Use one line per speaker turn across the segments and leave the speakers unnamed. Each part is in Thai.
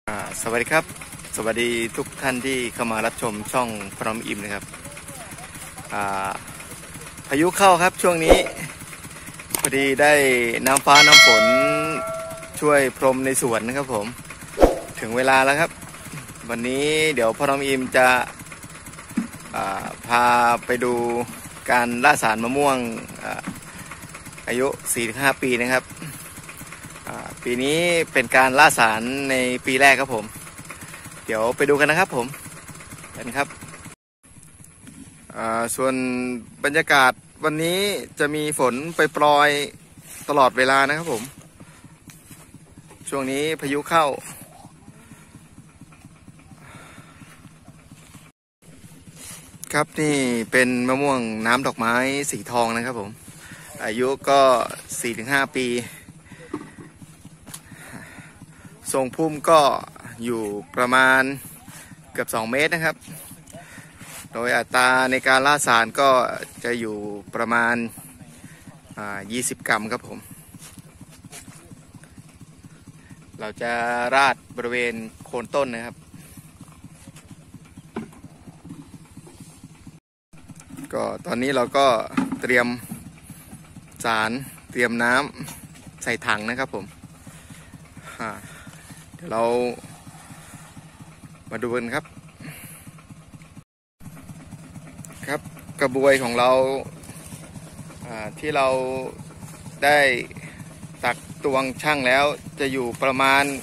สวัสดีครับสวัสดีทุกท่านที่เข้ามารับชมช่องพร้อมอิ่มนะครับพายุเข้าครับช่วงนี้พอดีได้น้ำฟ้าน้ำฝนช่วยพรมในสวนนะครับผมถึงเวลาแล้วครับวันนี้เดี๋ยวพร้อมอิ่มจะพาไปดูการล่าสารมะม่วงอายุ 4-5 ปีนะครับปีนี้เป็นการล่าสารในปีแรกครับผมเดี๋ยวไปดูกันนะครับผมกันครับส่วนบรรยากาศวันนี้จะมีฝนปรอยๆตลอดเวลานะครับผมช่วงนี้พายุเข้าครับนี่เป็นมะม่วงน้ำดอกไม้สีทองนะครับผมอายุก็ 4-5 ปีทรงพุ่มก็อยู่ประมาณเกือบ2 เมตรนะครับโดยอัตราในการล่าสารก็จะอยู่ประมาณ20 กรัมครับผมเราจะราดบริเวณโคนต้นนะครับก็ตอนนี้เราก็เตรียมสารเตรียมน้ำใส่ถังนะครับผมเดี๋ยวเรามาดูกันครับกระบวยของเราที่เราได้ตักตวงชั่งแล้วจะอยู่ประมาณ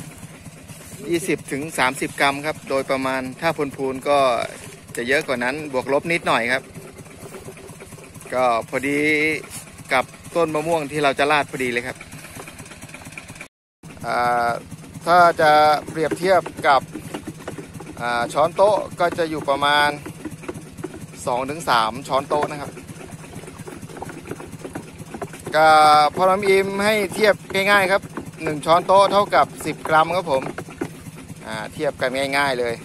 20-30 กรัมครับโดยประมาณถ้าพูนๆก็จะเยอะกว่านั้นบวกลบนิดหน่อยครับก็พอดีกับต้นมะม่วงที่เราจะราดพอดีเลยครับถ้าจะเปรียบเทียบกับช้อนโต๊ะก็จะอยู่ประมาณ 2-3 ช้อนโต๊ะนะครับก็พอน้ำอิ่มให้เทียบง่ายๆครับ1ช้อนโต๊ะเท่ากับ10 กรัมครับผมเทียบกันง่ายๆเลย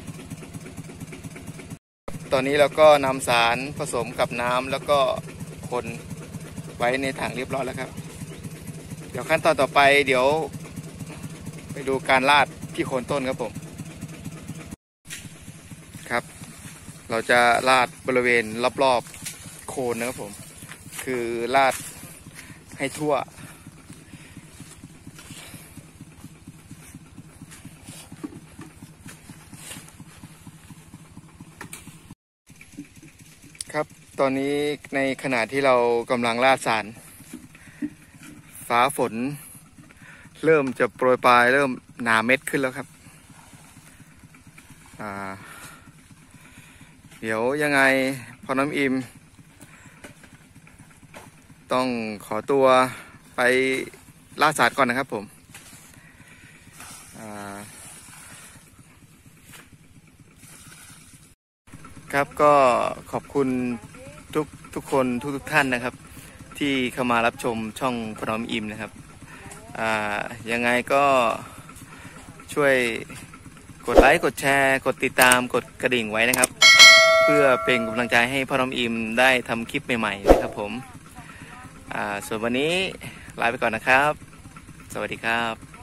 ตอนนี้เราก็นำสารผสมกับน้ำแล้วก็คนไว้ในถังเรียบร้อยแล้วครับเดี๋ยวขั้นตอนต่อไปเดี๋ยวไปดูการราดที่โคนต้นครับผมครับเราจะราดบริเวณรอบๆโคนนะครับผมคือราดให้ทั่วครับตอนนี้ในขณะที่เรากำลังราดสารฟ้าฝนเริ่มจะโปรยปลายเริ่มหนาเม็ดขึ้นแล้วครับเดี๋ยวยังไงพอน้ำอิ่มต้องขอตัวไปล่าสัตว์ก่อนนะครับผมครับก็ขอบคุณทุกคนทุกท่านนะครับที่เข้ามารับชมช่องพร้อมอิ่มนะครับยังไงก็ช่วยกดไลค์กดแชร์กดติดตามกดกระดิ่งไว้นะครับเพื่อเป็นกำลังใจให้พร้อมอิ่มได้ทำคลิปใหม่ๆนะครับผมส่วนวันนี้ลาไปก่อนนะครับสวัสดีครับ